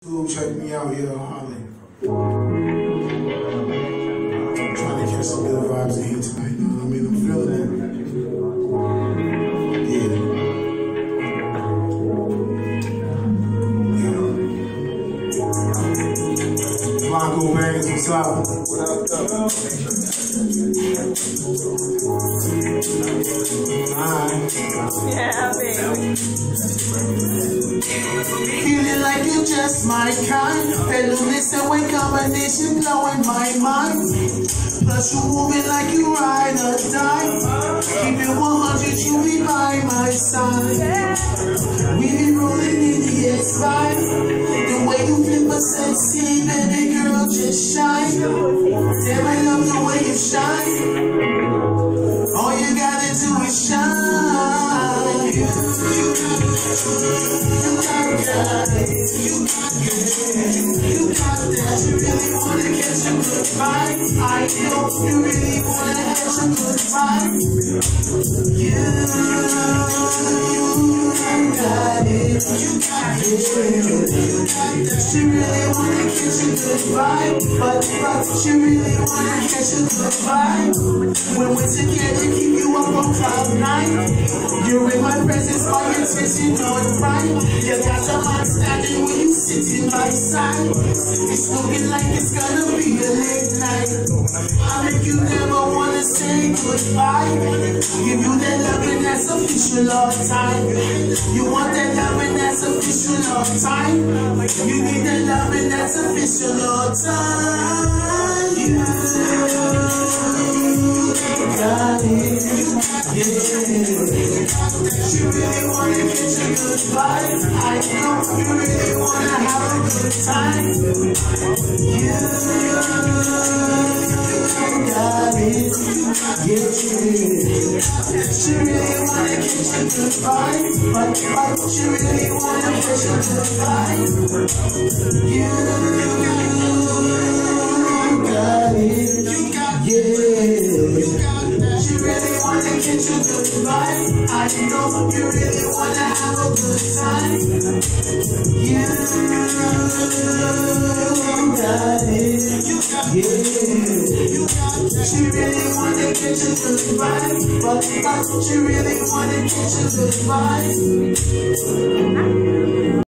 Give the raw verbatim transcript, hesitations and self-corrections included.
School, check me out, yeah, Holly. I'm trying to catch some good vibes in here tonight, you know what I mean? I'm feeling it. Yeah. Yeah. Blanco Bangs, what's up? What up, though? Alright. Yeah, baby. Feeling like you just my kind. Feeling and when combination blowing my mind. Plus you moving like you ride or die. Keep it one hundred, you be by my side. We be rolling in the X five. The way you flip a sexy, baby girl, just shine. Damn, I love the way you shine. All you gotta do is shine. You got that, you got that, you got that. You really wanna catch a good vibe. I know you really wanna catch a good vibe. You, you got it, you got it, you got that. She really wanna catch a good vibe, but but she really wanna catch a good vibe. When we're together, keep you up on cloud nine. You're in my presence, my attention on right. You got the heart standing when you sitting by side. It's looking like it's gonna be a late night. I make you never wanna say goodbye. Give you that loving that's official all time. You want that loving that's official all time. You need that loving that's official all time. You got it. Yeah. She really wanna catch a good vibe. I know you really wanna have a good time. You got it. Yeah. She really wanna catch a good vibe, but, but she really wanna catch a good vibe. You got it. Yeah. She really wanna catch a good vibe. I know you really wanna have a good time. You got it. Yeah. She really wanna catch a good vibe, but, but she really wanna catch a good vibe.